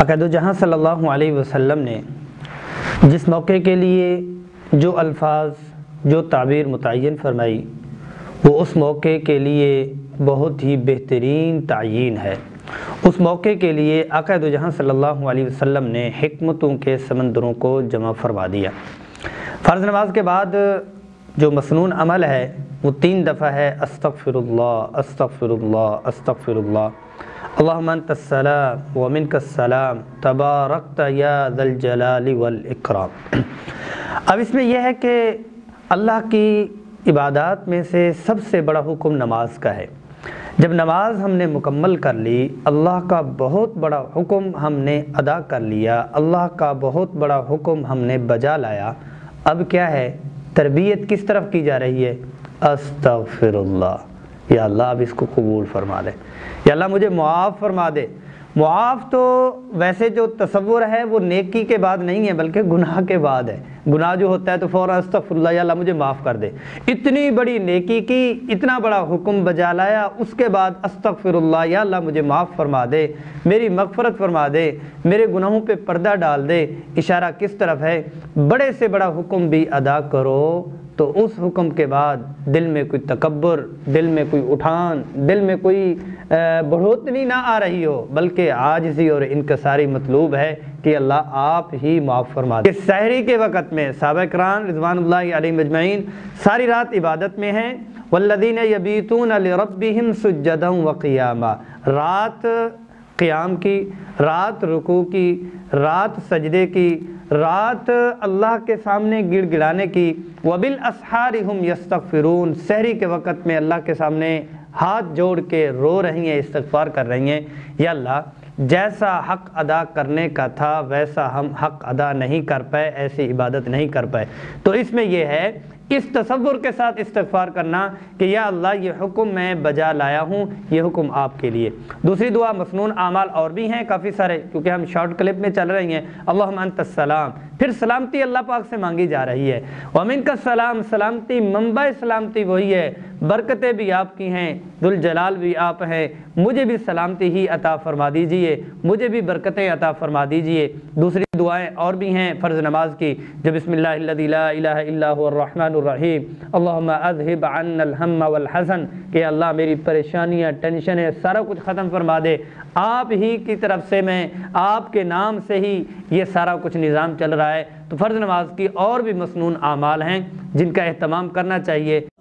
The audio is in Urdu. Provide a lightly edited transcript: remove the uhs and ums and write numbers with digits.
آقا دو جہاں صلی اللہ علیہ وسلم نے جس موقع کے لیے جو الفاظ جو تعبیر متعین فرمائی وہ اس موقع کے لیے بہت ہی بہترین تعیین ہے۔ اس موقع کے لیے آقا دو جہاں صلی اللہ علیہ وسلم نے حکمتوں کے سمندروں کو جمع فرما دیا۔ فرض نماز کے بعد جو مسنون عمل ہے وہ 3 دفعہ ہے استغفر اللہ استغفر اللہ استغفر اللہ، اللہم انت السلام ومنک السلام تبارکت یا ذا الجلال والاکرام۔ اب اس میں یہ ہے کہ اللہ کی عبادات میں سے سب سے بڑا حکم نماز کا ہے۔ جب نماز ہم نے مکمل کر لی، اللہ کا بہت بڑا حکم ہم نے ادا کر لیا، اللہ کا بہت بڑا حکم ہم نے بجا لایا، اب کیا ہے؟ تربیت کس طرف کی جا رہی ہے؟ استغفر اللہ، یا اللہ اب اس کو قبول فرما دے، یا اللہ مجھے معاف فرما دے۔ معاف تو ویسے جو تصور ہے وہ نیکی کے بعد نہیں ہے بلکہ گناہ کے بعد ہے۔ گناہ جو ہوتا ہے تو فوراً استغفر اللہ، یا اللہ مجھے معاف کر دے۔ اتنی بڑی نیکی کی، اتنا بڑا حکم بجا لایا، اس کے بعد استغفر اللہ، یا اللہ مجھے معاف فرما دے، میری مغفرت فرما دے، میرے گناہوں پہ پردہ ڈال دے۔ اشارہ کس طرف ہے؟ بڑے سے بڑا حکم بھی ادا کرو تو اس حکم کے بعد دل میں کوئی تکبر، دل میں کوئی اٹھان، دل میں کوئی بڑھوتری نہ آ رہی ہو، بلکہ عاجزی اور انکساری مطلوب ہے کہ اللہ آپ ہی معاف فرما دے۔ سحری کے وقت میں صحابہ کرام رضوان اللہ علیہم اجمعین ساری رات عبادت میں ہیں۔ والذین یبیتون لربہم سجدا وقیاما، رات قیام کی، رات رکوع کی، رات سجدے کی، رات اللہ کے سامنے گڑ گڑانے کی۔ وبالاسحار ہم یستغفرون، سحری کے وقت میں اللہ کے سامنے ہاتھ جوڑ کے رو رہی ہیں، استغفار کر رہی ہیں، یا اللہ جیسا حق ادا کرنے کا تھا ویسا ہم حق ادا نہیں کر پائے، ایسی عبادت نہیں کر پائے۔ تو اس میں یہ ہے اس تصور کے ساتھ استغفار کرنا کہ یا اللہ یہ حکم میں بجا لایا ہوں، یہ حکم آپ کے لیے۔ دوسری دعا مسنون اعمال اور بھی ہیں کافی سارے، کیونکہ ہم شارٹ کلپ میں چل رہی ہیں۔ اللہم انت السلام، پھر سلامتی اللہ پاک سے مانگی جا رہی ہے۔ ومنک السلام، سلامتی منبع سلامتی وہی ہے، برکتیں بھی آپ کی ہیں، ذوالجلال بھی آپ ہیں، مجھے بھی سلامتی ہی عطا فرما دیجئے، مجھے بھی برکتیں عطا فرما دیجئے۔ دوسری دعائیں اور بھی ہیں فرض نماز کی، جو بسم اللہ الذی لا الہ الا هو الرحمن الرحیم، اللہم اذہب عنا الہم والحزن، کہ اللہ میری پریشانیاں، ٹینشنیں سارا کچھ ختم فرما دے، آپ ہی کی طرف سے میں، آپ کے نام سے ہی یہ سارا کچھ نظام چل رہا ہے۔ تو فرض نماز کی اور بھی مسنون اعمال ہیں جن کا اہتمام کرنا چاہیے۔